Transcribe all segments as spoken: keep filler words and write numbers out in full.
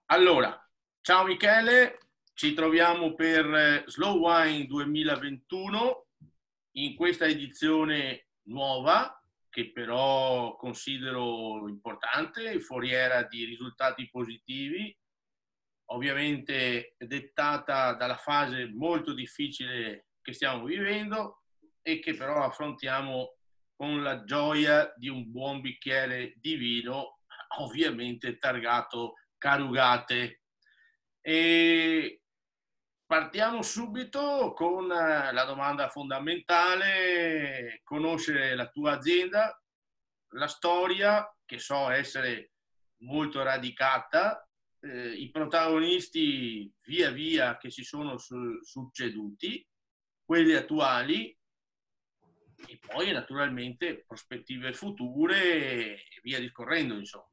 Allora, ciao Michele, ci troviamo per eh, Slow Wine duemilaventuno in questa edizione nuova che però considero importante e foriera di risultati positivi, ovviamente dettata dalla fase molto difficile che stiamo vivendo e che però affrontiamo con la gioia di un buon bicchiere di vino, ovviamente targato Carugate. E partiamo subito con la domanda fondamentale: conoscere la tua azienda, la storia, che so essere molto radicata, eh, i protagonisti via via che si sono su- succeduti, quelli attuali e poi naturalmente prospettive future e via discorrendo, insomma.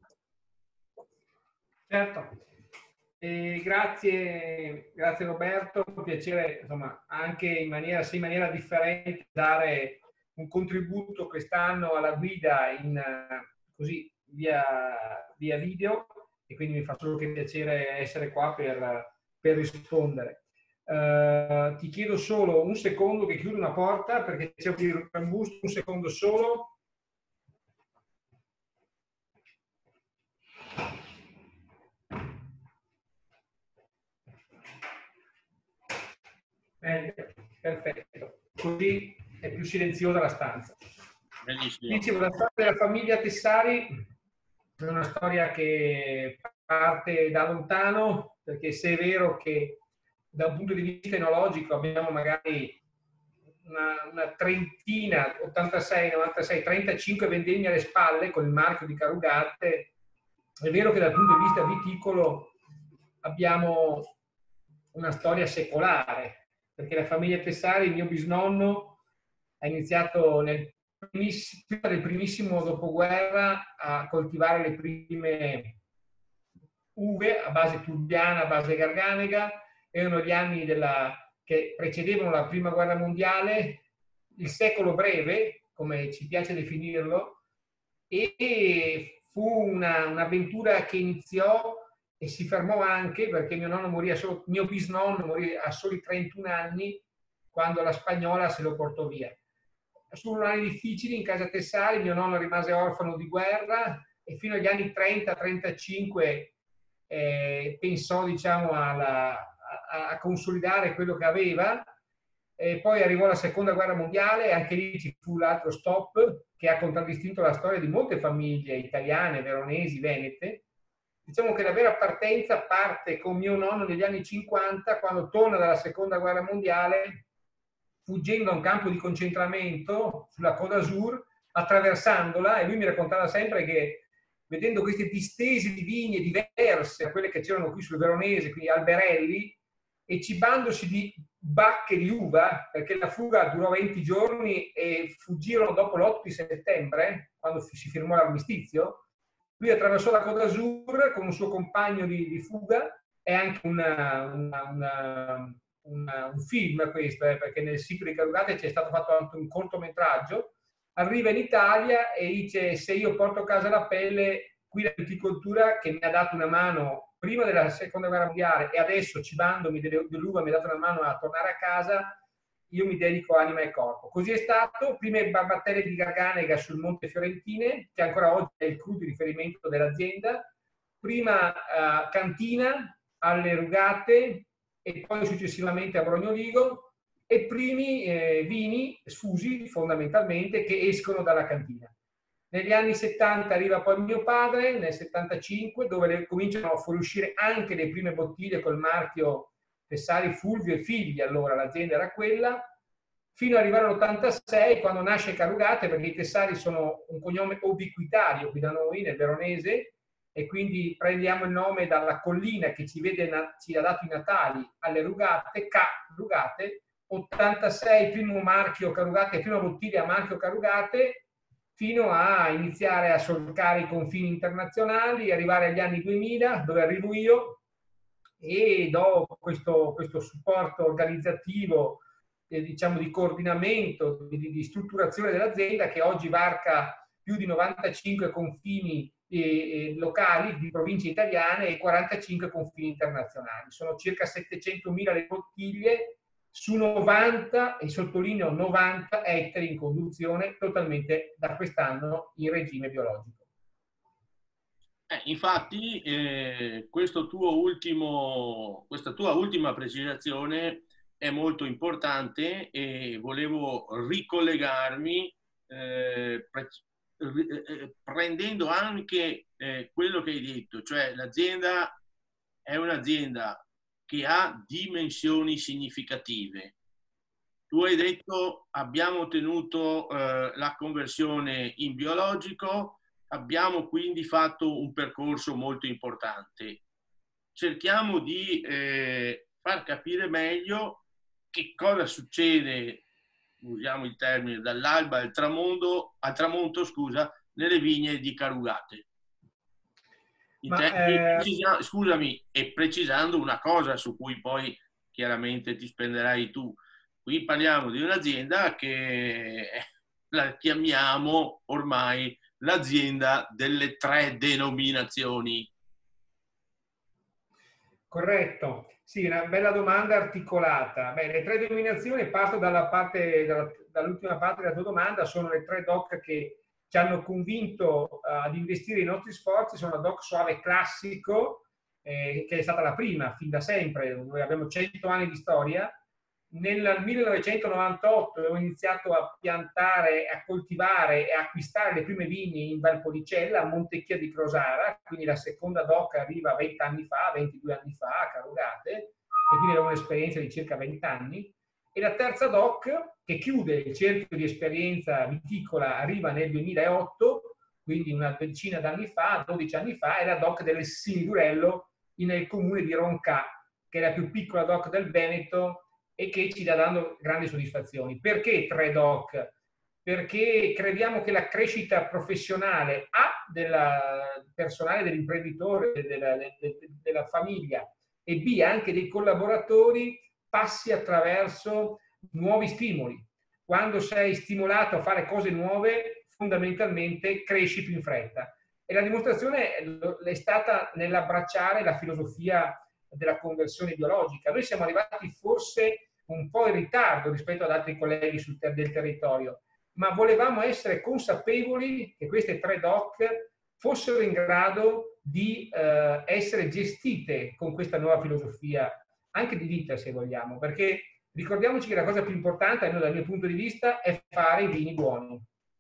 Certo, e grazie, grazie Roberto, un piacere insomma, anche in maniera, sì, in maniera differente dare un contributo quest'anno alla guida in, così, via, via video, e quindi mi fa solo che piacere essere qua per, per rispondere. Uh, ti chiedo solo un secondo che chiudo una porta perché c'è un trambusto, un secondo solo. Eh, perfetto, così è più silenziosa la stanza. Bellissimo. Dicevo, la storia della famiglia Tessari è una storia che parte da lontano, perché se è vero che da un punto di vista enologico abbiamo magari una, una trentina, ottantasei, novantasei, trentacinque vendemmie alle spalle con il marchio di Carugate, è vero che dal punto di vista viticolo abbiamo una storia secolare, perché la famiglia Tessari, il mio bisnonno, ha iniziato nel prima del primissimo dopoguerra a coltivare le prime uve a base turbiana, a base garganega. Erano gli anni della, che precedevano la prima guerra mondiale, il secolo breve, come ci piace definirlo, e fu una, un'avventura che iniziò e si fermò anche perché mio nonno morì a solo, mio bisnonno morì a soli trentuno anni quando la spagnola se lo portò via. Furono anni difficili in casa Tessari, mio nonno rimase orfano di guerra e fino agli anni trenta trentacinque eh, pensò diciamo alla, a, a consolidare quello che aveva. E poi arrivò la seconda guerra mondiale e anche lì ci fu l'altro stop che ha contraddistinto la storia di molte famiglie italiane, veronesi, venete. Diciamo che la vera partenza parte con mio nonno negli anni cinquanta, quando torna dalla seconda guerra mondiale fuggendo da un campo di concentramento sulla Côte d'Azur, attraversandola, e lui mi raccontava sempre che vedendo queste distese di vigne diverse da quelle che c'erano qui sul Veronese, quindi alberelli, e cibandosi di bacche di uva, perché la fuga durò venti giorni e fuggirono dopo l'otto di settembre, quando si firmò l'armistizio. Lui attraversò la Côte d'Azur con un suo compagno di, di fuga, e anche una, una, una, una, un film questo, eh, perché nel sito di Carugate c'è stato fatto anche un cortometraggio. Arriva in Italia e dice: se io porto a casa la pelle, qui la viticoltura che mi ha dato una mano prima della seconda guerra mondiale e adesso cibandomi dell'uva mi ha dato una mano a tornare a casa, io mi dedico anima e corpo. Così è stato, prime barbattelle di Garganega sul Monte Fiorentine, che ancora oggi è il clou di riferimento dell'azienda, prima uh, cantina alle Rugate e poi successivamente a Brognoligo, e primi eh, vini sfusi fondamentalmente che escono dalla cantina. Negli anni settanta arriva poi mio padre, nel settantacinque, dove le, cominciano a fuoriuscire anche le prime bottiglie col marchio Tessari, Fulvio e Figli, allora l'azienda era quella, fino ad arrivare all'ottantasei, quando nasce Carugate, perché i Tessari sono un cognome ubiquitario qui da noi, nel Veronese, e quindi prendiamo il nome dalla collina che ci, vede, ci ha dato i natali alle Rugate, K. Rugate, ottantasei, primo marchio Carugate, prima bottiglia marchio Carugate, fino a iniziare a solcare i confini internazionali, arrivare agli anni duemila, dove arrivo io, e do questo, questo supporto organizzativo, eh, diciamo di coordinamento, di, di strutturazione dell'azienda, che oggi varca più di novantacinque confini eh, locali di province italiane e quarantacinque confini internazionali. Sono circa settecentomila le bottiglie su novanta, e sottolineo novanta, ettari in conduzione, totalmente da quest'anno in regime biologico. Eh, infatti, eh, questo tuo ultimo, questa tua ultima precisazione è molto importante e volevo ricollegarmi eh, pre eh, prendendo anche eh, quello che hai detto, cioè l'azienda è un'azienda che ha dimensioni significative. Tu hai detto abbiamo ottenuto eh, la conversione in biologico, abbiamo quindi fatto un percorso molto importante. Cerchiamo di eh, far capire meglio che cosa succede, usiamo il termine, dall'alba al tramonto, al tramonto, scusa, nelle vigne di Carugate. Ma, eh... Scusami, e precisando una cosa su cui poi chiaramente ti spenderai tu. Qui parliamo di un'azienda che la chiamiamo ormai l'azienda delle tre denominazioni. Corretto, sì, una bella domanda articolata. Beh, le tre denominazioni, parto dalla parte, dall'ultima parte della tua domanda, sono le tre D O C che ci hanno convinto uh, ad investire i nostri sforzi. Sono la D O C Soave Classico, eh, che è stata la prima, fin da sempre, noi abbiamo cento anni di storia. Nel millenovecentonovantotto abbiamo iniziato a piantare, a coltivare e acquistare le prime vigne in Valpolicella, a Montecchia di Crosara, quindi la seconda D O C arriva venti anni fa, ventidue anni fa a Carugate, e quindi abbiamo un'esperienza di circa venti anni. E la terza D O C, che chiude il cerchio di esperienza viticola, arriva nel duemilaotto, quindi una decina d'anni fa, dodici anni fa, è la D O C del Sindurello nel comune di Roncà, che è la più piccola D O C del Veneto e che ci sta dando grandi soddisfazioni. Perché tre D O C? Perché crediamo che la crescita professionale A del personale, dell'imprenditore, della, della famiglia, e B anche dei collaboratori passi attraverso nuovi stimoli. Quando sei stimolato a fare cose nuove, fondamentalmente cresci più in fretta. E la dimostrazione è stata nell'abbracciare la filosofia della conversione biologica. Noi siamo arrivati forse un po' in ritardo rispetto ad altri colleghi sul ter del territorio, ma volevamo essere consapevoli che queste tre D O C fossero in grado di eh, essere gestite con questa nuova filosofia, anche di vita se vogliamo, perché ricordiamoci che la cosa più importante, almeno dal mio punto di vista, è fare i vini buoni.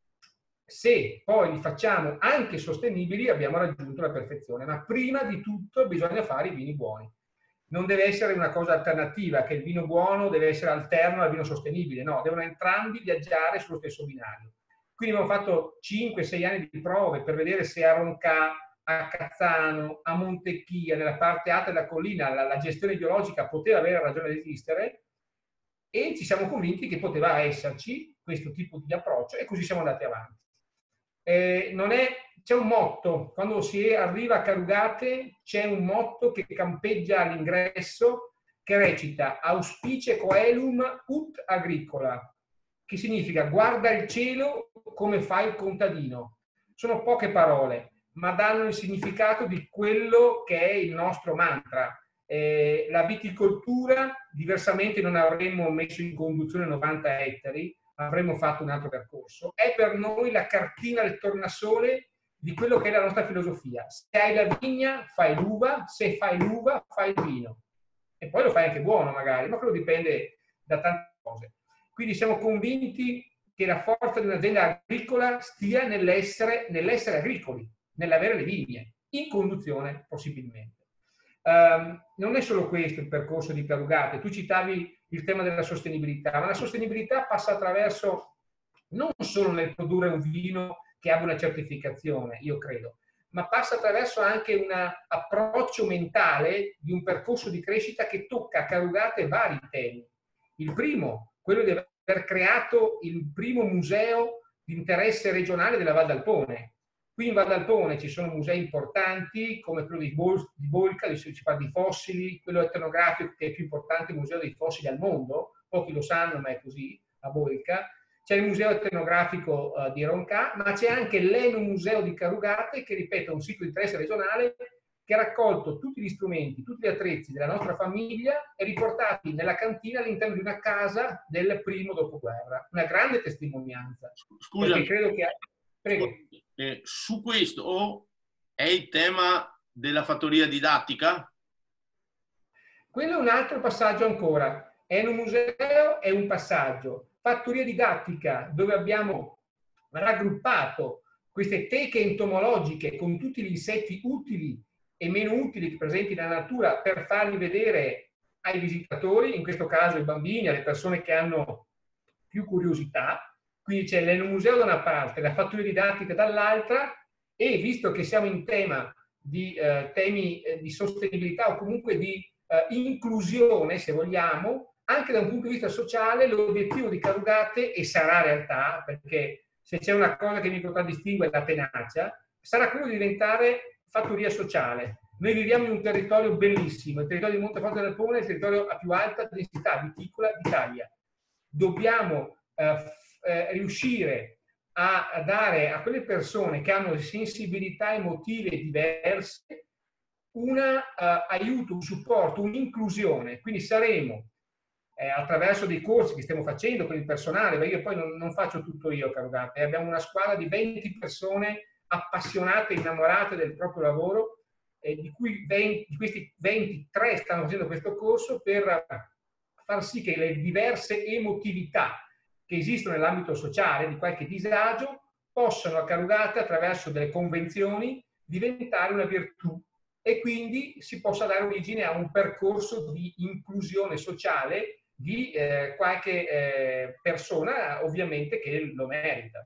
Se poi li facciamo anche sostenibili abbiamo raggiunto la perfezione, ma prima di tutto bisogna fare i vini buoni. Non deve essere una cosa alternativa, che il vino buono deve essere alterno al vino sostenibile, no, devono entrambi viaggiare sullo stesso binario. Quindi abbiamo fatto cinque sei anni di prove per vedere se a Roncà, a Cazzano, a Montecchia, nella parte alta della collina, la, la gestione biologica poteva avere ragione di esistere, e ci siamo convinti che poteva esserci questo tipo di approccio, e così siamo andati avanti. Eh, non è... C'è un motto, quando si arriva a Carugate c'è un motto che campeggia all'ingresso che recita auspice coelum ut agricola, che significa guarda il cielo come fa il contadino. Sono poche parole, ma danno il significato di quello che è il nostro mantra. Eh, la viticoltura, diversamente non avremmo messo in conduzione novanta ettari, avremmo fatto un altro percorso. È per noi la cartina del tornasole di quello che è la nostra filosofia. Se hai la vigna, fai l'uva, se fai l'uva, fai il vino. E poi lo fai anche buono magari, ma quello dipende da tante cose. Quindi siamo convinti che la forza di un'azienda agricola stia nell'essere nell'essere agricoli, nell'avere le vigne, in conduzione possibilmente. Um, non è solo questo il percorso di Carugate. Tu citavi il tema della sostenibilità, ma la sostenibilità passa attraverso non solo nel produrre un vino che abbia una certificazione, io credo, ma passa attraverso anche un approccio mentale di un percorso di crescita che tocca a Carugate vari temi. Il primo, quello di aver creato il primo museo di interesse regionale della Val d'Alpone. Qui in Val d'Alpone ci sono musei importanti come quello di, Bol di Bolca, dove si parla di fossili, quello etnografico che è il più importante museo dei fossili al mondo, pochi lo sanno ma è così, a Bolca. c'è il Museo Etnografico uh, di Ronca, ma c'è anche l'Enomuseo di Carugate, che ripeto è un sito di interesse regionale che ha raccolto tutti gli strumenti, tutti gli attrezzi della nostra famiglia e riportati nella cantina all'interno di una casa del primo dopoguerra. Una grande testimonianza. Scusa, credo che... Prego. Eh, su questo è il tema della fattoria didattica? Quello è un altro passaggio ancora. Enomuseo è un passaggio. Fattoria didattica, dove abbiamo raggruppato queste teche entomologiche con tutti gli insetti utili e meno utili presenti nella natura per farli vedere ai visitatori, in questo caso ai bambini, alle persone che hanno più curiosità. Quindi c'è l'Enomuseo da una parte, la fattoria didattica dall'altra, e visto che siamo in tema di eh, temi eh, di sostenibilità o comunque di eh, inclusione, se vogliamo, anche da un punto di vista sociale, l'obiettivo di Carugate, e sarà realtà, perché se c'è una cosa che mi contraddistingue è la tenacia, sarà quello di diventare fattoria sociale. Noi viviamo in un territorio bellissimo, il territorio di Monteforte del Pone è il territorio a più alta densità viticola d'Italia. Dobbiamo eh, eh, riuscire a, a dare a quelle persone che hanno sensibilità emotive diverse un uh, aiuto, un supporto, un'inclusione. Quindi saremo eh, attraverso dei corsi che stiamo facendo con il personale, perché io poi non, non faccio tutto io, Carugate, abbiamo una squadra di venti persone appassionate, innamorate del proprio lavoro, eh, di cui venti, di questi ventitré stanno facendo questo corso per far sì che le diverse emotività che esistono nell'ambito sociale, di qualche disagio, possano a Carugate, attraverso delle convenzioni, diventare una virtù e quindi si possa dare origine a un percorso di inclusione sociale di eh, qualche eh, persona, ovviamente, che lo merita.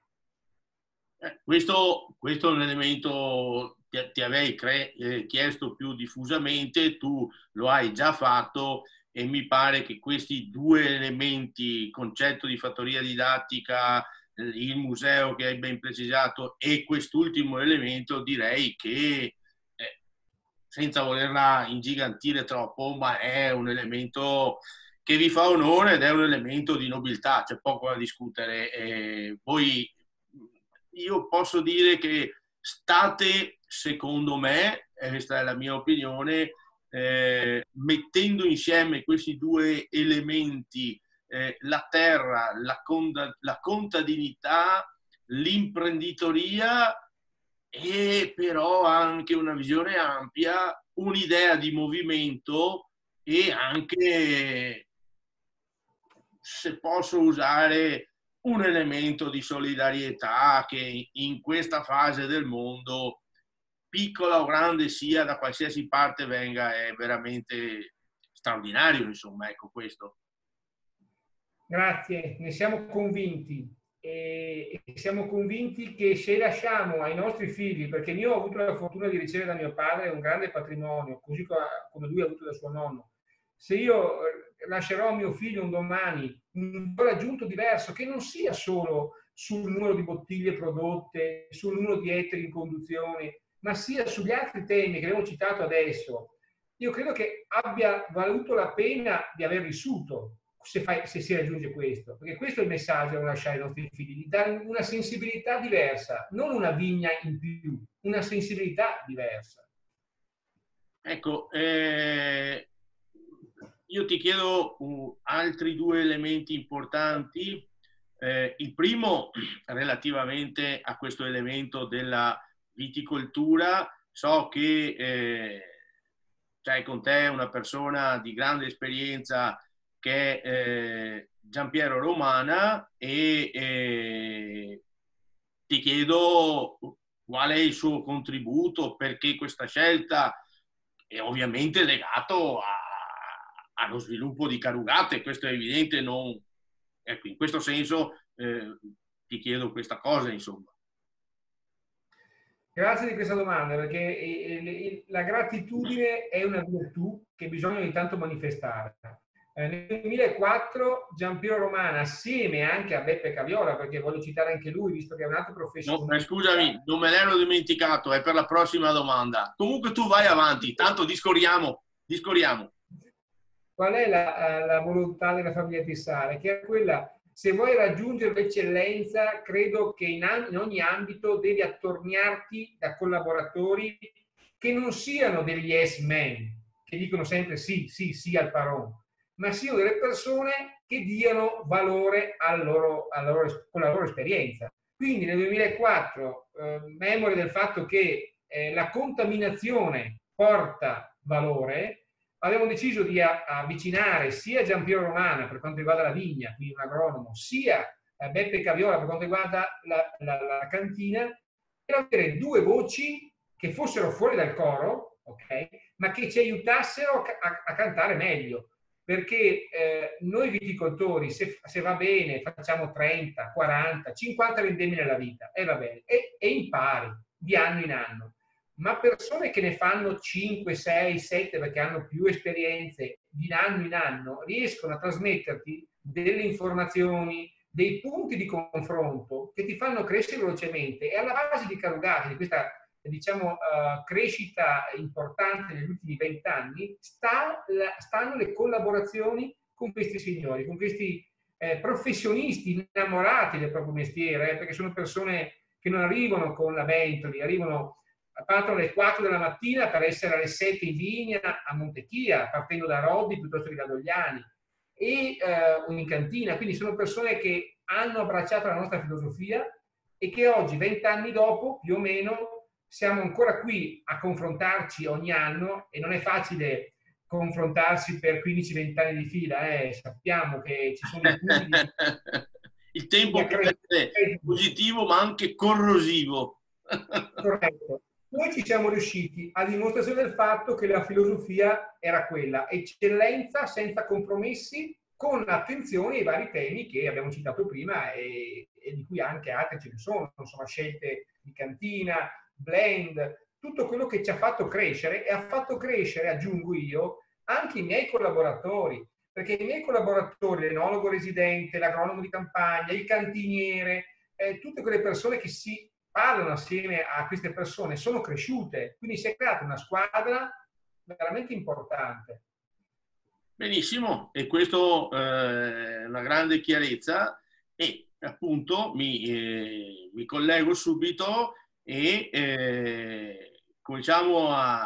Eh, questo, questo è un elemento che ti avrei cre- eh, chiesto più diffusamente, tu lo hai già fatto e mi pare che questi due elementi, il concetto di fattoria didattica, il museo che hai ben precisato e quest'ultimo elemento, direi che eh, senza volerla ingigantire troppo, ma è un elemento che vi fa onore ed è un elemento di nobiltà, c'è poco da discutere. Eh, voi, io posso dire che state, secondo me, e questa è la mia opinione, eh, mettendo insieme questi due elementi, eh, la terra, la, conda, la contadinità, l'imprenditoria e però anche una visione ampia, un'idea di movimento e anche, se posso usare, un elemento di solidarietà che in questa fase del mondo, piccola o grande sia, da qualsiasi parte venga, è veramente straordinario, insomma, ecco questo. Grazie, ne siamo convinti e siamo convinti che se lasciamo ai nostri figli, perché io ho avuto la fortuna di ricevere da mio padre un grande patrimonio, così come lui ha avuto da suo nonno, se io lascerò a mio figlio un domani un valore aggiunto diverso, che non sia solo sul numero di bottiglie prodotte, sul numero di ettari in conduzione, ma sia sugli altri temi che abbiamo citato adesso, io credo che abbia valuto la pena di aver vissuto, se, fai, se si raggiunge questo, perché questo è il messaggio da lasciare ai nostri figli, di dare una sensibilità diversa, non una vigna in più, una sensibilità diversa. Ecco, eh, io ti chiedo uh, altri due elementi importanti. Eh, il primo, relativamente a questo elemento della viticoltura, so che eh, c'hai con te una persona di grande esperienza che è eh, Giampiero Romana e eh, ti chiedo qual è il suo contributo, perché questa scelta è ovviamente legato a, allo sviluppo di Carugate, questo è evidente, non, ecco, in questo senso eh, ti chiedo questa cosa, insomma. Grazie di questa domanda, perché la gratitudine è una virtù che bisogna ogni tanto manifestare. Nel duemilaquattro Giampiero Romana, assieme anche a Beppe Caviola, perché voglio citare anche lui, visto che è un altro professionista. No, scusami, non me l'ero dimenticato, è per la prossima domanda. Comunque tu vai avanti, tanto discorriamo, discorriamo. Qual è la, la volontà della famiglia Tessare? Che è quella se vuoi raggiungere l'eccellenza, credo che in, in ogni ambito devi attorniarti da collaboratori che non siano degli yes men, che dicono sempre sì, sì, sì al parón, ma siano delle persone che diano valore al loro, alla loro, con la loro esperienza. Quindi nel duemilaquattro, eh, memore del fatto che eh, la contaminazione porta valore, abbiamo deciso di avvicinare sia Giampiero Romana per quanto riguarda la vigna, quindi un agronomo, sia Beppe Caviola per quanto riguarda la, la, la cantina, per avere due voci che fossero fuori dal coro, ok, ma che ci aiutassero a, a, a cantare meglio. Perché eh, noi viticoltori, se, se va bene, facciamo trenta, quaranta, cinquanta vendemmie nella vita, e va bene, e, e impari di anno in anno. Ma persone che ne fanno cinque, sei, sette perché hanno più esperienze di anno in anno riescono a trasmetterti delle informazioni, dei punti di confronto che ti fanno crescere velocemente. E alla base di Carugate, di questa diciamo uh, crescita importante negli ultimi vent'anni, sta stanno le collaborazioni con questi signori, con questi eh, professionisti innamorati del proprio mestiere, eh, perché sono persone che non arrivano con la Bentley, arrivano partono alle quattro della mattina per essere alle sette in vigna a Montechia, partendo da Roddi piuttosto che da Dogliani, e uh, in cantina. Quindi sono persone che hanno abbracciato la nostra filosofia e che oggi, vent'anni dopo, più o meno, siamo ancora qui a confrontarci ogni anno, e non è facile confrontarsi per quindici venti anni di fila, eh. Sappiamo che ci sono i punti di... Il tempo può essere positivo ma anche corrosivo. Corretto. Noi ci siamo riusciti a dimostrazione del fatto che la filosofia era quella, eccellenza senza compromessi, con attenzione ai vari temi che abbiamo citato prima e, e di cui anche altri ce ne sono, insomma, scelte di cantina, blend, tutto quello che ci ha fatto crescere, e ha fatto crescere, aggiungo io, anche i miei collaboratori, perché i miei collaboratori, l'enologo residente, l'agronomo di campagna, il cantiniere, eh, tutte quelle persone che si parlano assieme a queste persone sono cresciute, quindi si è creata una squadra veramente importante. Benissimo, e questo è eh, una grande chiarezza, e appunto mi, eh, mi collego subito e eh, cominciamo a,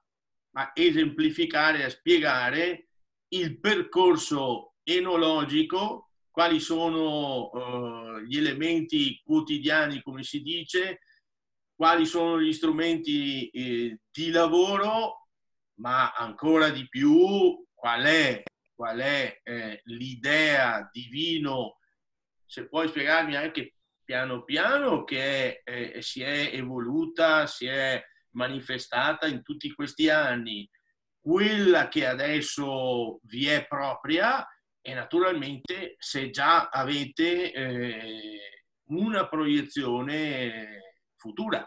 a esemplificare, a spiegare il percorso enologico, quali sono eh, gli elementi quotidiani, come si dice, quali sono gli strumenti eh, di lavoro, ma ancora di più qual è, qual è eh, l'idea di vino, se puoi spiegarmi anche piano piano, che è, eh, si è evoluta, si è manifestata in tutti questi anni, quella che adesso vi è propria, e naturalmente se già avete eh, una proiezione futura.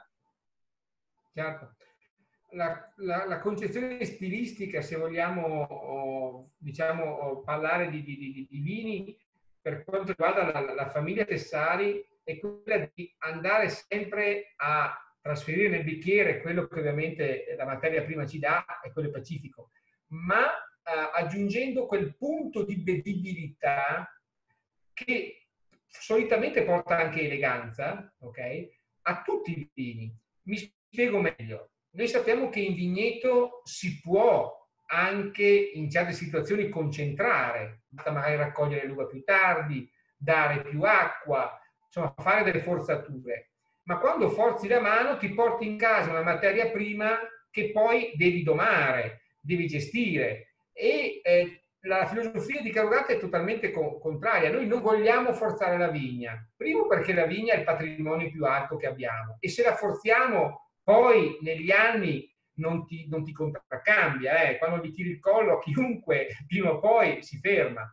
Certo. La, la, la concezione stilistica, se vogliamo o, diciamo, o parlare di, di, di, di vini, per quanto riguarda la, la famiglia Tessari, è quella di andare sempre a trasferire nel bicchiere quello che ovviamente la materia prima ci dà, è quello pacifico, ma eh, aggiungendo quel punto di bevibilità che solitamente porta anche eleganza, ok? A tutti i vini. Mi spiego meglio. Noi sappiamo che in vigneto si può anche in certe situazioni concentrare, basta magari raccogliere l'uva più tardi, dare più acqua, insomma fare delle forzature. Ma quando forzi la mano ti porti in casa una materia prima che poi devi domare, devi gestire. E eh, la filosofia di Carugate è totalmente co contraria. Noi non vogliamo forzare la vigna. Primo perché la vigna è il patrimonio più alto che abbiamo, e se la forziamo poi negli anni non ti, non ti contraccambia, eh. Quando gli tiri il collo a chiunque, prima o poi si ferma.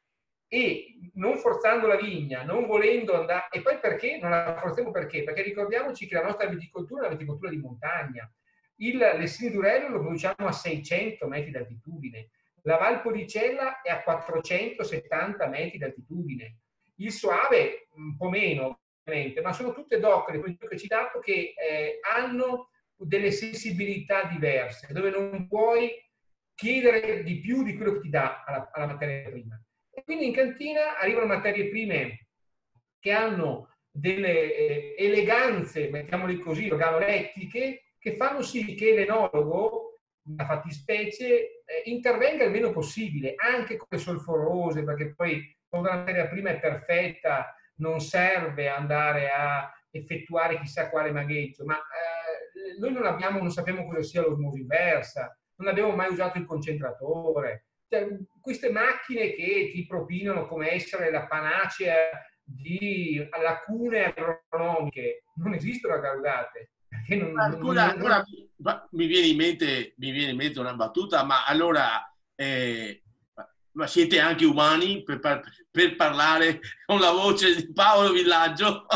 E non forzando la vigna, non volendo andare... E poi perché non la forziamo? Perché? Perché ricordiamoci che la nostra viticoltura è una viticoltura di montagna. Il Lessino d'Urello lo produciamo a seicento metri d'altitudine, la Valpolicella è a quattrocentosettanta metri d'altitudine, il Soave un po' meno, ma sono tutte docole che ho citato che eh, hanno delle sensibilità diverse, dove non puoi chiedere di più di quello che ti dà alla, alla materia prima. E quindi in cantina arrivano materie prime che hanno delle eh, eleganze, mettiamoli così, organolettiche, che fanno sì che l'enologo, nella fattispecie, eh, intervenga il meno possibile, anche con le solforose, perché poi quando la materia prima è perfetta non serve andare a effettuare chissà quale magheggio, ma eh, noi non abbiamo, non sappiamo cosa sia l'osmosi inversa, non abbiamo mai usato il concentratore. Cioè, queste macchine che ti propinano come essere la panacea di lacune agronomiche non esistono a Gaudate. Perché non, Ma non, scusa, non, allora non... mi mi viene in mente, mi viene in mente una battuta, ma allora eh, ma siete anche umani per, par- per parlare con la voce di Paolo Villaggio?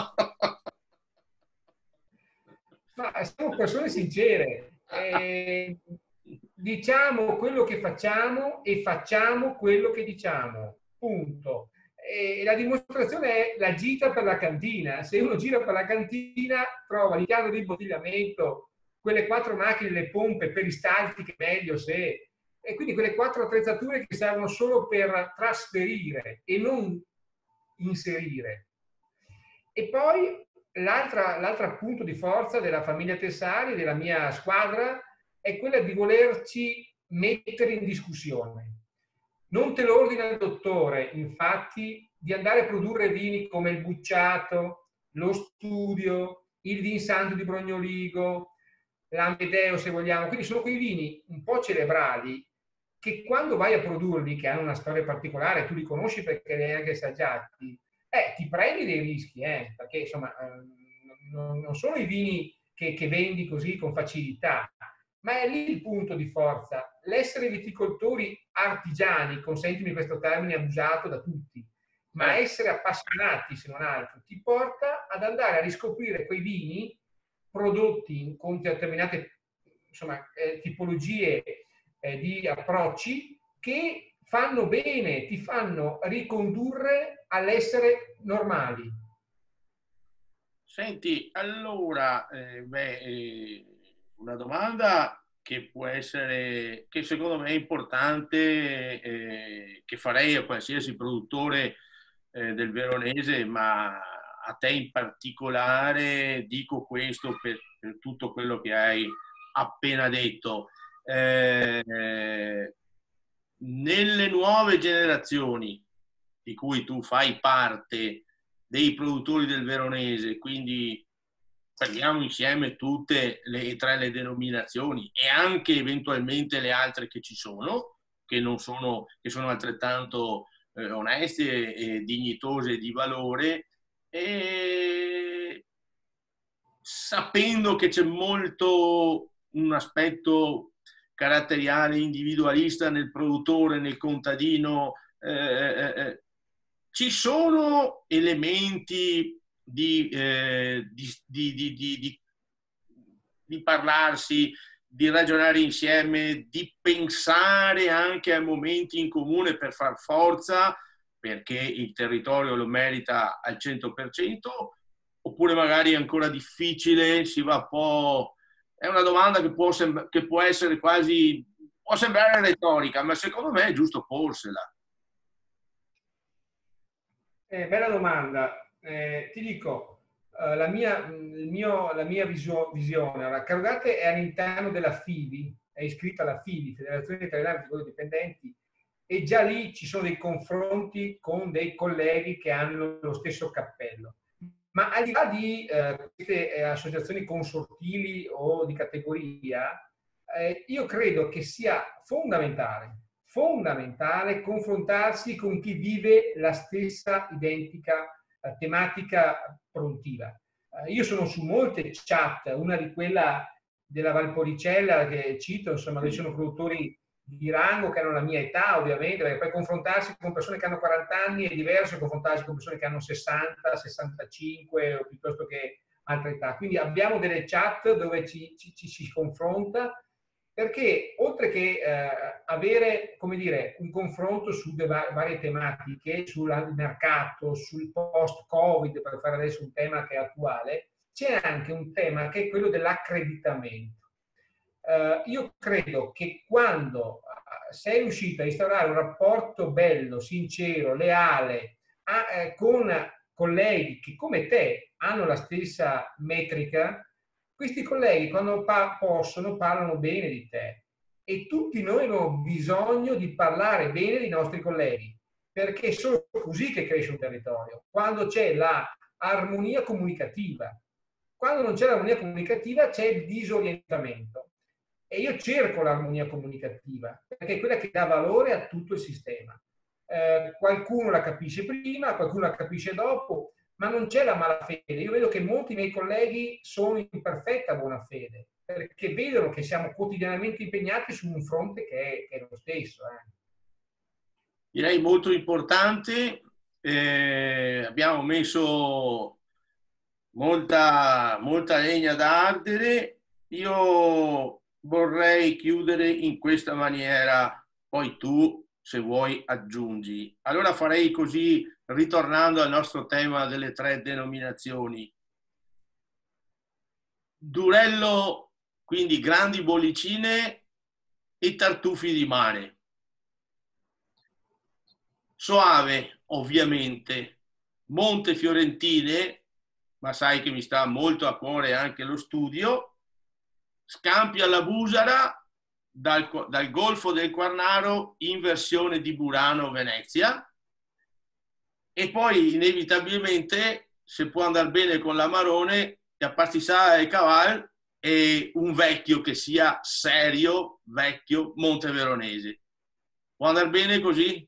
Ma siamo persone sincere. Eh, diciamo quello che facciamo e facciamo quello che diciamo. Punto. E la dimostrazione è la gita per la cantina. Se uno gira per la cantina, trova l'impianto di imbottigliamento, quelle quattro macchine, le pompe peristalte, meglio se... E quindi quelle quattro attrezzature che servono solo per trasferire e non inserire. E poi l'altro punto di forza della famiglia Tessari, della mia squadra, è quella di volerci mettere in discussione. Non te lo ordina il dottore, infatti, di andare a produrre vini come il Bucciato, lo Studio, il Vin Santo di Brognoligo, l'Amedeo, se vogliamo. Quindi sono quei vini un po' cerebrali che quando vai a produrli, che hanno una storia particolare, tu li conosci perché li hai anche assaggiati, eh, ti prendi dei rischi, eh, perché insomma eh, non, non sono i vini che, che vendi così con facilità, ma è lì il punto di forza. L'essere viticoltori artigiani, consentimi questo termine abusato da tutti, ma Eh, essere appassionati, se non altro, ti porta ad andare a riscoprire quei vini prodotti con determinate insomma, eh, tipologie eh, di approcci che fanno bene, ti fanno ricondurre all'essere normali. Senti, allora, eh, beh, eh, una domanda che può essere, che secondo me è importante, eh, che farei a qualsiasi produttore eh, del Veronese, ma a te in particolare dico questo per, per tutto quello che hai appena detto. Eh, nelle nuove generazioni di cui tu fai parte, dei produttori del Veronese, quindi prendiamo insieme tutte le tre le denominazioni e anche eventualmente le altre che ci sono, che, non sono, che sono altrettanto eh, oneste e dignitose di valore, e sapendo che c'è molto un aspetto caratteriale individualista nel produttore, nel contadino, eh, eh, ci sono elementi di, eh, di, di, di, di, di parlarsi, di ragionare insieme, di pensare anche a momenti in comune per far forza, perché il territorio lo merita al cento per cento, oppure magari è ancora difficile, si va un po'... È una domanda che può, sem- che può essere quasi... può sembrare retorica, ma secondo me è giusto porsela. Eh, bella domanda. Eh, ti dico, eh, la mia, il mio, la mia visio, visione, allora, Carugate è all'interno della FIVI, è iscritta alla FIVI, Federazione Italiana di Dipendenti, e già lì ci sono dei confronti con dei colleghi che hanno lo stesso cappello. Ma al di là di eh, queste eh, associazioni consortili o di categoria, eh, io credo che sia fondamentale, fondamentale confrontarsi con chi vive la stessa identica eh, tematica produttiva. Eh, io sono su molte chat, una di quella della Valpolicella che cito, insomma, dove sono produttori di rango che hanno la mia età, ovviamente, perché poi confrontarsi con persone che hanno quaranta anni è diverso da confrontarsi con persone che hanno sessanta, sessantacinque o piuttosto che altre età. Quindi abbiamo delle chat dove ci, ci, ci si confronta, perché oltre che eh, avere, come dire, un confronto su va- varie tematiche, sul mercato, sul post-Covid, per fare adesso un tema che è attuale, c'è anche un tema che è quello dell'accreditamento. Uh, io credo che quando sei riuscito a instaurare un rapporto bello, sincero, leale a, eh, con colleghi che come te hanno la stessa metrica, questi colleghi quando pa possono parlano bene di te, e tutti noi abbiamo bisogno di parlare bene dei nostri colleghi, perché è solo così che cresce un territorio, quando c'è la armonia comunicativa. Quando non c'è l'armonia comunicativa c'è il disorientamento, e io cerco l'armonia comunicativa perché è quella che dà valore a tutto il sistema. Eh, qualcuno la capisce prima, qualcuno la capisce dopo, ma non c'è la malafede. Io vedo che molti miei colleghi sono in perfetta buona fede, perché vedono che siamo quotidianamente impegnati su un fronte che è, che è lo stesso. Eh. Direi molto importante. Eh, abbiamo messo molta, molta legna da ardere. Io vorrei chiudere in questa maniera, poi tu, se vuoi, aggiungi. Allora farei così, ritornando al nostro tema delle tre denominazioni. Durello, quindi grandi bollicine e tartufi di mare. Soave, ovviamente, Monte Fiorentine, ma sai che mi sta molto a cuore anche lo studio, Scampi alla Busara, dal, dal Golfo del Quarnaro in versione di Burano, Venezia, e poi inevitabilmente, se può andare bene con l'Amarone, da Pastissara e Caval, e un vecchio che sia serio, vecchio, Monteveronese. Può andare bene così?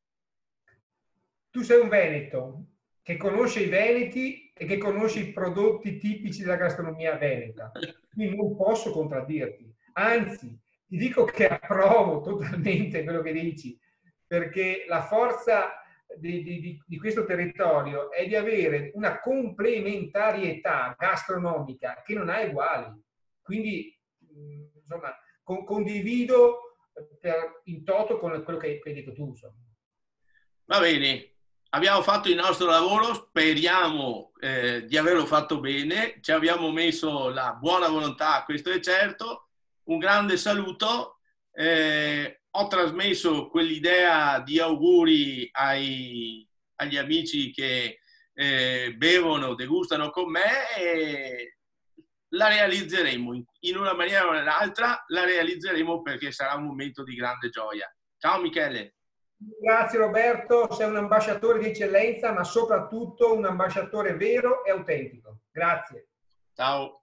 Tu sei un veneto che conosce i veneti e che conosce i prodotti tipici della gastronomia veneta, quindi non posso contraddirti, anzi ti dico che approvo totalmente quello che dici, perché la forza di, di, di questo territorio è di avere una complementarietà gastronomica che non ha uguali, quindi insomma con, condivido per, in toto con quello che, che hai detto tu. Insomma. Va bene. Abbiamo fatto il nostro lavoro, speriamo eh, di averlo fatto bene, ci abbiamo messo la buona volontà, questo è certo. Un grande saluto, eh, ho trasmesso quell'idea di auguri ai, agli amici che eh, bevono, degustano con me, e la realizzeremo in, in una maniera o nell'altra, la realizzeremo perché sarà un momento di grande gioia. Ciao Michele. Grazie Roberto, sei un ambasciatore di eccellenza, ma soprattutto un ambasciatore vero e autentico. Grazie. Ciao.